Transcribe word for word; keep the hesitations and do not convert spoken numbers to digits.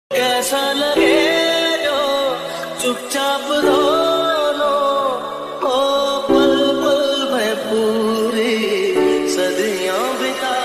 कैसा लगे जो चुपचाप रो लो, ओ पल पल में पूरी सदियां बिता